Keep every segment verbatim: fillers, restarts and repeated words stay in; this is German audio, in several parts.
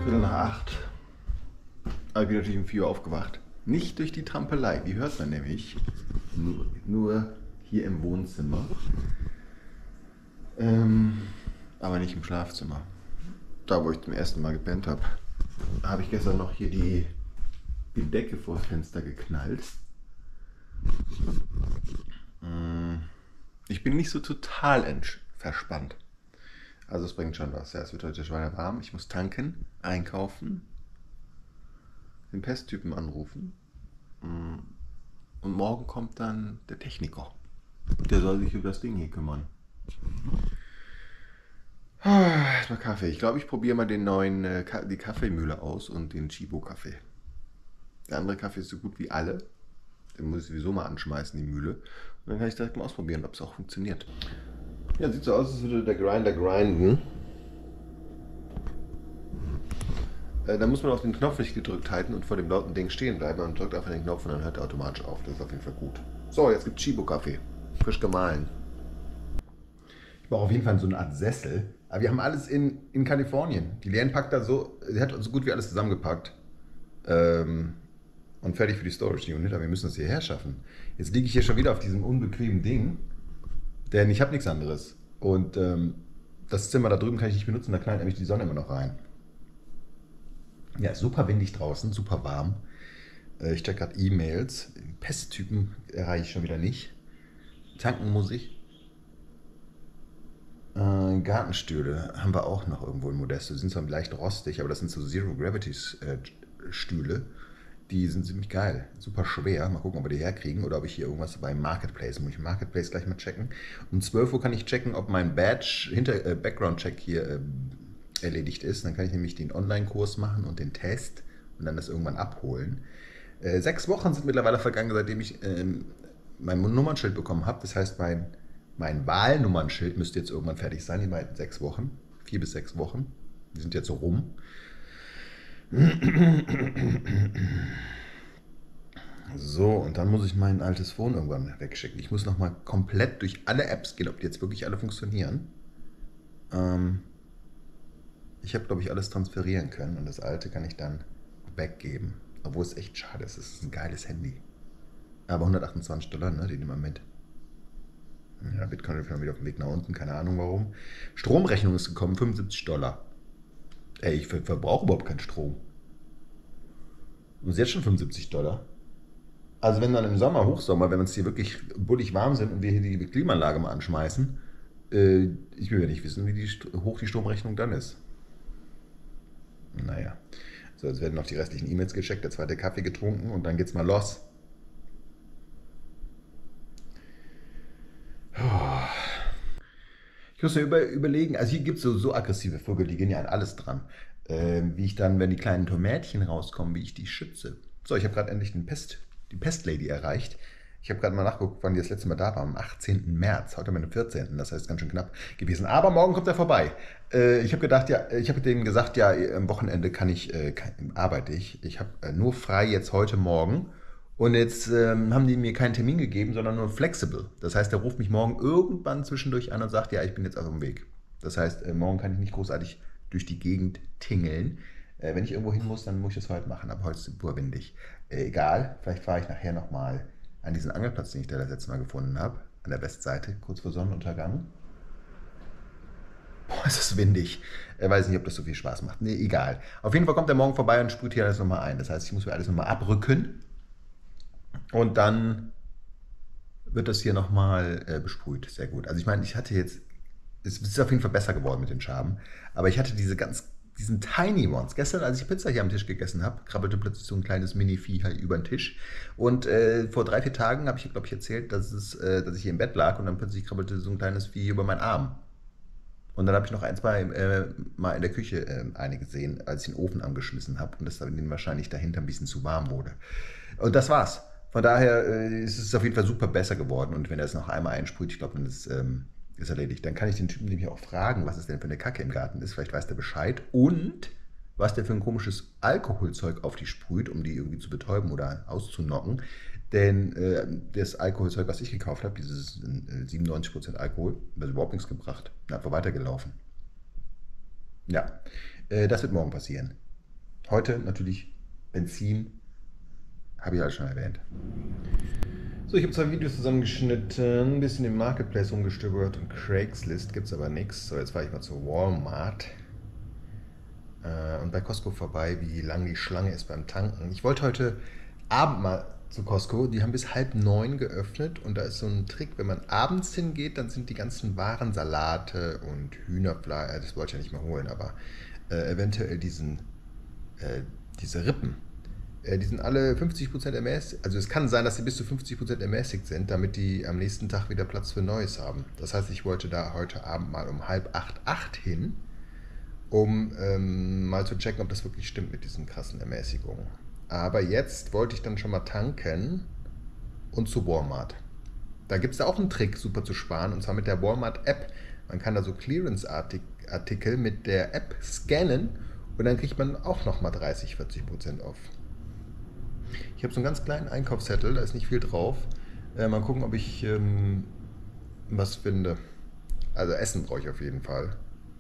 Viertel nach acht. Aber ich bin natürlich um vier Uhr aufgewacht. Nicht durch die Trampelei, die hört man nämlich nur, nur hier im Wohnzimmer. Ähm, aber nicht im Schlafzimmer. Da, wo ich zum ersten Mal gepennt habe, habe ich gestern noch hier die, die Decke vor das Fenster geknallt. Ich bin nicht so total verspannt. Also es bringt schon was. Ja, es wird heute schweinewarm. Ich muss tanken, einkaufen, den Pesttypen anrufen. Und morgen kommt dann der Techniker. Der soll sich über das Ding hier kümmern. Erstmal Kaffee. Ich glaube, ich probiere mal den neuen, äh, die Kaffeemühle aus und den Chibo-Kaffee. Der andere Kaffee ist so gut wie alle. Den muss ich sowieso mal anschmeißen, die Mühle. Und dann kann ich direkt mal ausprobieren, ob es auch funktioniert. Ja, sieht so aus, als würde der Grinder grinden. Äh, da muss man auf den Knopf nicht gedrückt halten und vor dem lauten Ding stehen bleiben. Man drückt einfach den Knopf und dann hört er automatisch auf. Das ist auf jeden Fall gut. So, jetzt gibt es Chibo-Kaffee. Frisch gemahlen. Ich brauche auf jeden Fall so eine Art Sessel. Aber wir haben alles in, in Kalifornien. Die Leanne packt da so, sie hat so gut wie alles zusammengepackt. Ähm, und fertig für die Storage Unit. Aber wir müssen das hierher schaffen. Jetzt liege ich hier schon wieder auf diesem unbequemen Ding. Denn ich habe nichts anderes. Und ähm, das Zimmer da drüben kann ich nicht benutzen. Da knallt nämlich die Sonne immer noch rein. Ja, super windig draußen, super warm. Äh, ich check gerade E-Mails. Pesttypen erreiche ich schon wieder nicht. Tanken muss ich. Äh, Gartenstühle haben wir auch noch irgendwo in Modesto. Die sind zwar leicht rostig, aber das sind so Zero-Gravity-Stühle. Die sind ziemlich geil. Super schwer. Mal gucken, ob wir die herkriegen oder ob ich hier irgendwas beim Marketplace. Muss ich im Marketplace gleich mal checken. Um zwölf Uhr kann ich checken, ob mein Badge, hinter äh, Background-Check hier äh, erledigt ist. Dann kann ich nämlich den Online-Kurs machen und den Test und dann das irgendwann abholen. Äh, sechs Wochen sind mittlerweile vergangen, seitdem ich äh, mein Nummernschild bekommen habe. Das heißt, mein Mein Wahlnummernschild müsste jetzt irgendwann fertig sein, in beiden sechs Wochen. Vier bis sechs Wochen. Die sind jetzt so rum. So, und dann muss ich mein altes Phone irgendwann wegschicken. Ich muss nochmal komplett durch alle Apps gehen, ob die jetzt wirklich alle funktionieren. Ähm ich habe, glaube ich, alles transferieren können und das alte kann ich dann weggeben. Obwohl es echt schade ist. Es ist ein geiles Handy. Aber hundertachtundzwanzig Dollar, ne? Die nehmen wir mit. Ja, Bitcoin ist wieder auf dem Weg nach unten, keine Ahnung warum. Stromrechnung ist gekommen, fünfundsiebzig Dollar. Ey, ich ver verbrauche überhaupt keinen Strom. Und ist jetzt schon fünfundsiebzig Dollar. Also wenn dann im Sommer, Hochsommer, wenn wir uns hier wirklich bullig warm sind und wir hier die Klimaanlage mal anschmeißen, äh, ich will ja nicht wissen, wie die, hoch die Stromrechnung dann ist. Naja. So, jetzt werden noch die restlichen E-Mails gecheckt, der zweite Kaffee getrunken und dann geht's mal los. Ich muss mir über, überlegen, also hier gibt es so, so aggressive Vögel, die gehen ja an alles dran. Ähm, wie ich dann, wenn die kleinen Tomätchen rauskommen, wie ich die schütze. So, ich habe gerade endlich den Pest, die Pestlady erreicht. Ich habe gerade mal nachgeguckt, wann die das letzte Mal da war, am achtzehnten März. Heute haben wir den vierzehnten Das heißt ganz schön knapp gewesen. Aber morgen kommt er vorbei. Äh, ich habe gedacht, ja, ich habe denen gesagt, ja, am Wochenende kann ich, äh, kann, arbeite ich. Ich habe äh, nur frei jetzt heute Morgen. Und jetzt ähm, haben die mir keinen Termin gegeben, sondern nur flexible. Das heißt, er ruft mich morgen irgendwann zwischendurch an und sagt, ja, ich bin jetzt auf dem Weg. Das heißt, äh, morgen kann ich nicht großartig durch die Gegend tingeln. Äh, wenn ich irgendwo hin muss, dann muss ich das heute machen. Aber heute ist es super windig. Äh, egal, vielleicht fahre ich nachher nochmal an diesen Angelplatz, den ich da das letzte Mal gefunden habe. An der Westseite, kurz vor Sonnenuntergang. Boah, ist das windig. Ich weiß nicht, ob das so viel Spaß macht. Nee, egal. Auf jeden Fall kommt er morgen vorbei und sprüht hier alles nochmal ein. Das heißt, ich muss mir alles nochmal abrücken. Und dann wird das hier nochmal äh, besprüht. Sehr gut. Also ich meine, ich hatte jetzt, es ist auf jeden Fall besser geworden mit den Schaben, aber ich hatte diese ganz, diesen Tiny Ones. Gestern, als ich Pizza hier am Tisch gegessen habe, krabbelte plötzlich so ein kleines Mini-Vieh halt über den Tisch. Und äh, vor drei, vier Tagen habe ich, glaube ich, erzählt, dass, es, äh, dass ich hier im Bett lag und dann plötzlich krabbelte so ein kleines Vieh über meinen Arm. Und dann habe ich noch ein, zwei äh, Mal in der Küche äh, eine gesehen, als ich den Ofen angeschmissen habe und das dann wahrscheinlich dahinter ein bisschen zu warm wurde. Und das war's. Von daher äh, ist es auf jeden Fall super besser geworden und wenn er es noch einmal einsprüht, ich glaube, dann ist, ähm, ist erledigt. Dann kann ich den Typen nämlich auch fragen, was es denn für eine Kacke im Garten ist. Vielleicht weiß der Bescheid und was der für ein komisches Alkoholzeug auf die sprüht, um die irgendwie zu betäuben oder auszunocken. Denn äh, das Alkoholzeug, was ich gekauft habe, dieses äh, siebenundneunzig Prozent Alkohol, hat überhaupt nichts gebracht. Einfach weitergelaufen. Ja, äh, das wird morgen passieren. Heute natürlich Benzin, habe ich alles schon erwähnt. So, ich habe zwei Videos zusammengeschnitten, ein bisschen im Marketplace rumgestöbert und Craigslist gibt es aber nichts. So, jetzt fahre ich mal zu Walmart äh, und bei Costco vorbei, wie lang die Schlange ist beim Tanken. Ich wollte heute Abend mal zu Costco, die haben bis halb neun geöffnet und da ist so ein Trick, wenn man abends hingeht, dann sind die ganzen Waren, Salate und Hühnerfleisch, das wollte ich ja nicht mehr holen, aber äh, eventuell diesen, äh, diese Rippen, äh, die sind alle fünfzig Prozent ermäßigt, also es kann sein, dass sie bis zu fünfzig Prozent ermäßigt sind, damit die am nächsten Tag wieder Platz für Neues haben. Das heißt, ich wollte da heute Abend mal um halb acht, acht hin, um ähm, mal zu checken, ob das wirklich stimmt mit diesen krassen Ermäßigungen. Aber jetzt wollte ich dann schon mal tanken und zu Walmart. Da gibt es auch einen Trick, super zu sparen, und zwar mit der Walmart-App. Man kann da so Clearance-Artikel mit der App scannen und dann kriegt man auch nochmal dreißig, vierzig Prozent off. Ich habe so einen ganz kleinen Einkaufszettel, da ist nicht viel drauf. Äh, mal gucken, ob ich ähm, was finde. Also Essen brauche ich auf jeden Fall.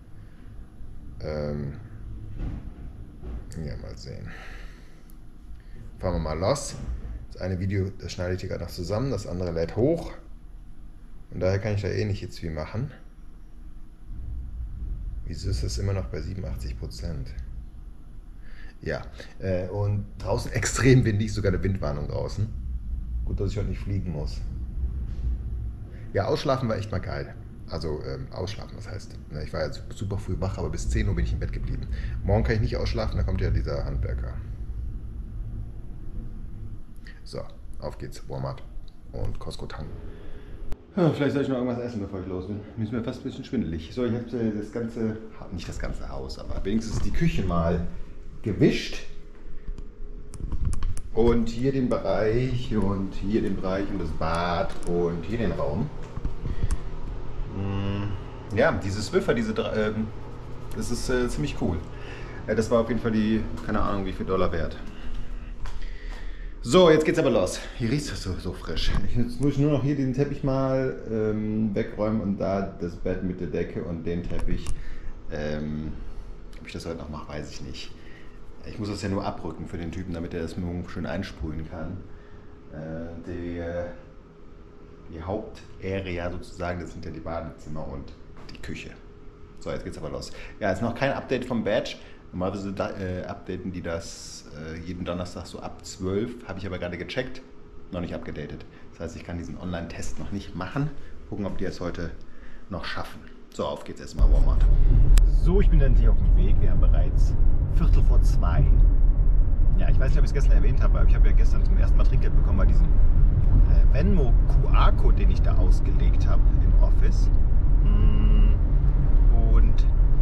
Ähm, ja, mal sehen. Fahren wir mal los. Das eine Video, das schneide ich dir gerade noch zusammen, das andere lädt hoch. Und daher kann ich da eh nicht jetzt viel machen. Wieso ist das immer noch bei siebenundachtzig Prozent? Ja, äh, und draußen extrem windig, sogar eine Windwarnung draußen. Gut, dass ich heute nicht fliegen muss. Ja, ausschlafen war echt mal geil. Also ähm, ausschlafen, das heißt, ne, ich war ja super früh wach, aber bis zehn Uhr bin ich im Bett geblieben. Morgen kann ich nicht ausschlafen, da kommt ja dieser Handwerker. So, auf geht's, Walmart und Costco tanken. Ja, vielleicht soll ich noch irgendwas essen, bevor ich los bin. Mir ist mir fast ein bisschen schwindelig. So, ich habe das ganze, nicht das ganze Haus, aber wenigstens die Küche mal gewischt. Und hier den Bereich und hier den Bereich und das Bad und hier den Raum. Ja, diese Swiffer, diese, äh, das ist äh, ziemlich cool. Äh, das war auf jeden Fall die, keine Ahnung wie viel Dollar wert. So, jetzt geht's aber los. Hier riecht es so, so frisch. Jetzt muss ich nur noch hier den Teppich mal ähm, wegräumen und da das Bett mit der Decke und den Teppich. Ähm, ob ich das heute noch mache, weiß ich nicht. Ich muss das ja nur abrücken für den Typen, damit er das morgen schön einsprühen kann. Äh, die, die Hauptarea sozusagen, das sind ja die Badezimmer und die Küche. So, jetzt geht's aber los. Ja, ist noch kein Update vom Badge. Normalerweise da, äh, updaten die das äh, jeden Donnerstag so ab zwölf, habe ich aber gerade gecheckt, noch nicht abgedatet. Das heißt, ich kann diesen Online-Test noch nicht machen. Gucken, ob die es heute noch schaffen. So, auf geht's erstmal Walmart. So, ich bin endlich auf dem Weg. Wir haben bereits Viertel vor zwei. Ja, ich weiß nicht, ob ich es gestern erwähnt habe, aber ich habe ja gestern zum ersten Mal Trinkgeld bekommen bei diesem äh, Venmo Q R-Code, den ich da ausgelegt habe im Office. Und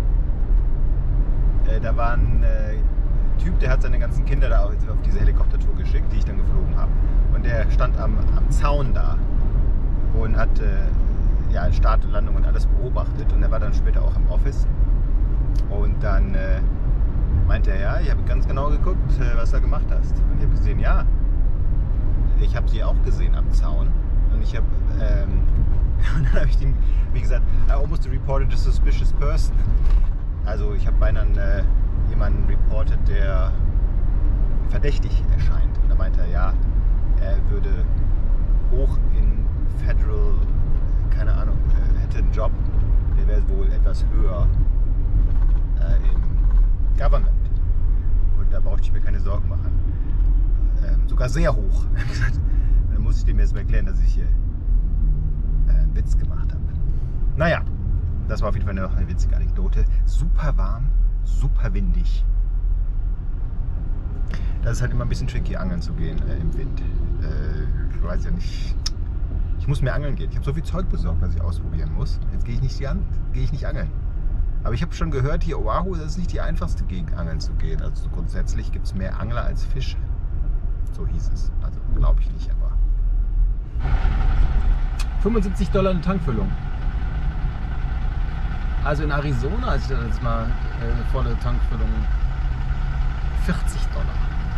äh, da war ein äh, Typ, der hat seine ganzen Kinder da auf, auf diese Helikoptertour geschickt, die ich dann geflogen habe. Und der stand am, am Zaun da und hat äh, ja, Start und Landung und alles beobachtet. Und er war dann später auch im Office. Und dann äh, meinte er, ja, ich habe ganz genau geguckt, äh, was du gemacht hast. Und ich habe gesehen, ja, ich habe sie auch gesehen am Zaun. Und ich habe, ähm, und dann habe ich ihm, wie gesagt, I almost reported a suspicious person. Also ich habe beinahe äh, jemanden reported, der verdächtig erscheint. Und da meinte er, ja, er würde hoch in Federal, keine Ahnung, äh, hätte einen Job, der wäre wohl etwas höher äh, im Government. Und da brauchte ich mir keine Sorgen machen. Ähm, sogar sehr hoch. Dann musste ich dem jetzt mal erklären, dass ich hier äh, einen Witz gemacht habe. Naja, das war auf jeden Fall noch eine witzige Anekdote. Super warm, super windig. Das ist halt immer ein bisschen tricky, angeln zu gehen äh, im Wind. Äh, ich weiß ja nicht. Ich muss mehr angeln gehen. Ich habe so viel Zeug besorgt, was ich ausprobieren muss. Jetzt gehe ich nicht an, gehe ich nicht angeln. Aber ich habe schon gehört, hier Oahu, das ist nicht die einfachste Gegend, angeln zu gehen. Also grundsätzlich gibt es mehr Angler als Fische. So hieß es. Also glaube ich nicht, aber. fünfundsiebzig Dollar eine Tankfüllung. Also in Arizona, als ich da jetzt mal äh, eine volle Tankfüllung, vierzig Dollar.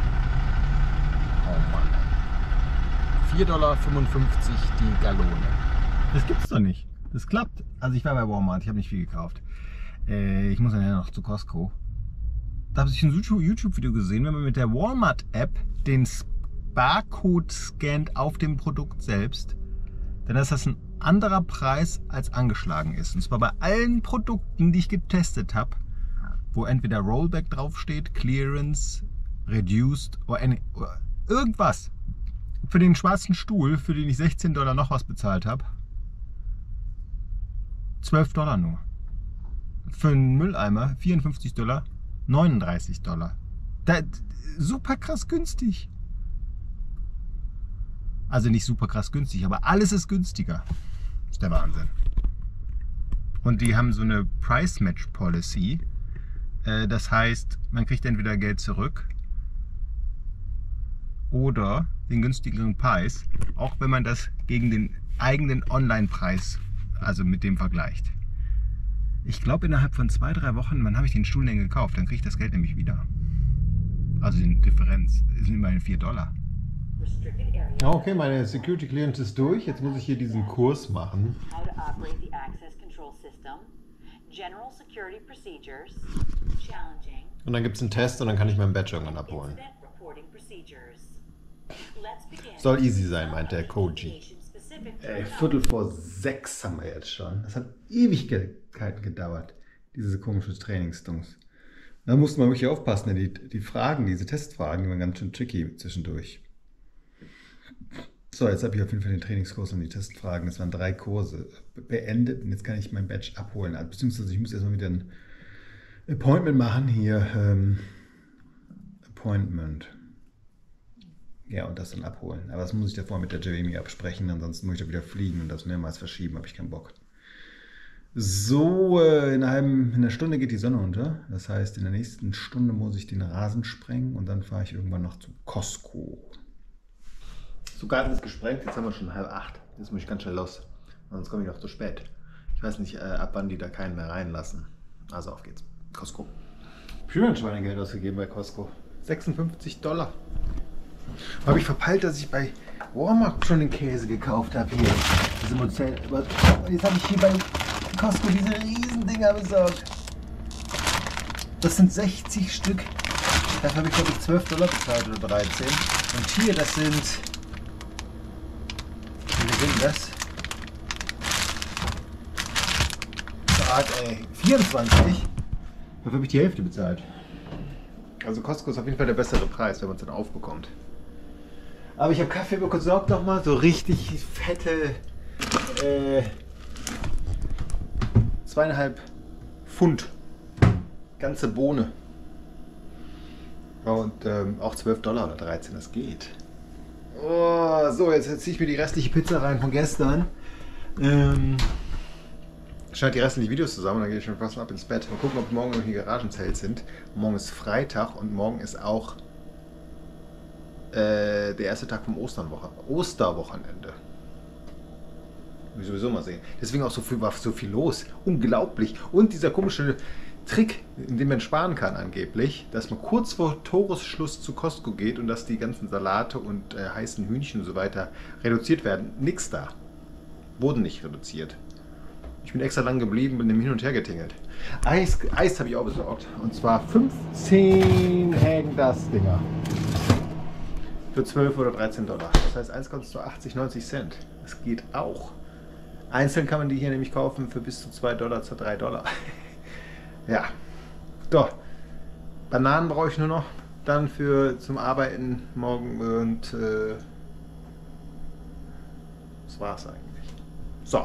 Oh Mann. vier Komma fünfundfünfzig Dollar die Gallone. Das gibt's doch nicht. Das klappt. Also ich war bei Walmart, ich habe nicht viel gekauft. Äh, ich muss dann ja noch zu Costco. da habe ich ein YouTube-Video gesehen, wenn man mit der Walmart-App den Barcode scannt auf dem Produkt selbst, dann ist das ein anderer Preis als angeschlagen ist. Und zwar bei allen Produkten, die ich getestet habe, wo entweder Rollback draufsteht, Clearance, Reduced oder, any, oder irgendwas. Für den schwarzen Stuhl, für den ich sechzehn Dollar noch was bezahlt habe, zwölf Dollar nur. Für einen Mülleimer vierundfünfzig Dollar, neununddreißig Dollar. Da, super krass günstig. Also nicht super krass günstig, aber alles ist günstiger. Das ist der Wahnsinn. Und die haben so eine Price Match Policy. Das heißt, man kriegt entweder Geld zurück oder den günstigeren Preis, auch wenn man das gegen den eigenen Online-Preis, also mit dem vergleicht. Ich glaube, innerhalb von zwei, drei Wochen, wann habe ich den Stuhl denn gekauft? Dann kriege ich das Geld nämlich wieder. Also die Differenz, das sind immerhin vier Dollar. Okay, meine Security Clearance ist durch. Jetzt muss ich hier diesen Kurs machen. Und dann gibt es einen Test und dann kann ich meinen Badge irgendwann abholen. Soll easy sein, meint der Koji. Ey, Viertel vor sechs haben wir jetzt schon. Das hat Ewigkeiten gedauert, diese komischen Trainingsdungs. Da musste man wirklich aufpassen, denn die, die Fragen, diese Testfragen, die waren ganz schön tricky zwischendurch. So, jetzt habe ich auf jeden Fall den Trainingskurs und die Testfragen. Das waren drei Kurse beendet und jetzt kann ich mein Badge abholen. Beziehungsweise ich muss erstmal wieder ein Appointment machen hier. Ähm, Appointment. Ja, und das dann abholen. Aber das muss ich davor mit der Jeremy absprechen, ansonsten muss ich da wieder fliegen und das mehrmals verschieben, habe ich keinen Bock. So, äh, in, einem, in einer Stunde geht die Sonne unter. Das heißt, in der nächsten Stunde muss ich den Rasen sprengen und dann fahre ich irgendwann noch zu Costco. So, Garten ist gesprengt, jetzt haben wir schon halb acht. Jetzt muss ich ganz schnell los, sonst komme ich noch zu spät. Ich weiß nicht, äh, ab wann die da keinen mehr reinlassen. Also auf geht's. Costco. Schön Schweinegeld ausgegeben bei Costco. sechsundfünfzig Dollar. Habe ich verpeilt, dass ich bei Walmart schon den Käse gekauft habe hier. Diese Mozell. Jetzt habe ich hier bei Costco diese Riesendinger besorgt. Das sind sechzig Stück. Dafür habe ich glaube ich zwölf Dollar bezahlt oder dreizehn. Und hier, das sind. Wie viel sind das? Grad, ey. vierundzwanzig. Dafür habe ich die Hälfte bezahlt. Also Costco ist auf jeden Fall der bessere Preis, wenn man es dann aufbekommt. Aber ich habe Kaffee besorgt nochmal, so richtig fette äh, zweieinhalb Pfund. Ganze Bohne. Und ähm, auch zwölf Dollar oder dreizehn, das geht. Oh, so, jetzt ziehe ich mir die restliche Pizza rein von gestern. Ähm, Schneide die restlichen Videos zusammen, dann gehe ich schon fast ab ins Bett. Mal gucken, ob morgen noch die Garagenzelt sind. Morgen ist Freitag und morgen ist auch äh, der erste Tag vom Osternwoche Osterwochenende. Will ich sowieso mal sehen. Deswegen auch so viel, war so viel los. Unglaublich. Und dieser komische Trick, in dem man sparen kann angeblich, dass man kurz vor Toresschluss zu Costco geht und dass die ganzen Salate und äh, heißen Hühnchen und so weiter reduziert werden. Nix da. Wurden nicht reduziert. Ich bin extra lang geblieben, bin hin und her getingelt. Eis, Eis habe ich auch besorgt. Und zwar fünfzehn Häagen-Dazs-Dinger. Für zwölf oder dreizehn Dollar. Das heißt, eins kostet nur achtzig, neunzig Cent. Das geht auch. Einzeln kann man die hier nämlich kaufen für bis zu zwei Dollar, zu drei Dollar. Ja. So. Bananen brauche ich nur noch. Dann für zum Arbeiten morgen und äh, das war's eigentlich. So.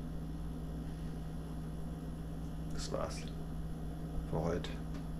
Das war's für heute.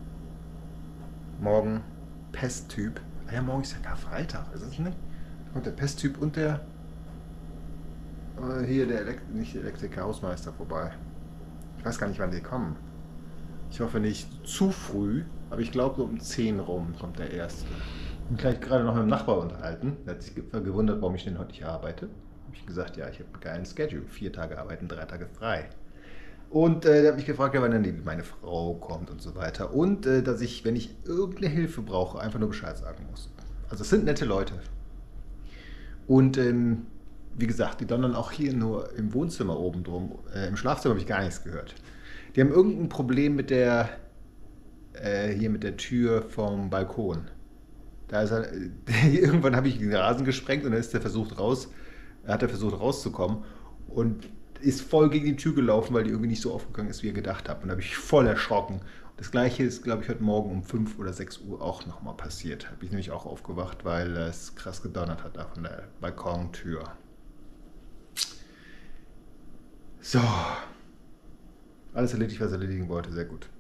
Morgen Pesttyp. Ah ja, morgen ist ja Karfreitag, ist es nicht? Und der Pesttyp und der äh, hier der Elekt nicht der Elektriker, Hausmeister vorbei. Ich weiß gar nicht, wann die kommen. Ich hoffe nicht zu früh, aber ich glaube so um zehn rum kommt der erste. Ich bin gleich gerade noch mit dem Nachbar unterhalten. Der hat sich gewundert, warum ich denn heute nicht arbeite. Habe ich gesagt, ja, ich habe einen geilen Schedule. Vier Tage arbeiten, drei Tage frei. Und äh, der hat mich gefragt, ja, wann dann meine Frau kommt und so weiter. Und äh, dass ich, wenn ich irgendeine Hilfe brauche, einfach nur Bescheid sagen muss. Also es sind nette Leute. Und ähm, wie gesagt, die donnern auch hier nur im Wohnzimmer oben drum. Äh, Im Schlafzimmer habe ich gar nichts gehört. Die haben irgendein Problem mit der äh, hier mit der Tür vom Balkon. Da ist er, irgendwann habe ich den Rasen gesprengt und dann ist er versucht raus, hat er versucht rauszukommen und ist voll gegen die Tür gelaufen, weil die irgendwie nicht so aufgegangen ist, wie er gedacht hat. Und da habe ich voll erschrocken. Das gleiche ist, glaube ich, heute Morgen um fünf oder sechs Uhr auch nochmal passiert. Habe ich nämlich auch aufgewacht, weil es krass gedonnert hat da von der Balkontür. So. Alles erledigt, was er erledigen wollte. Sehr gut.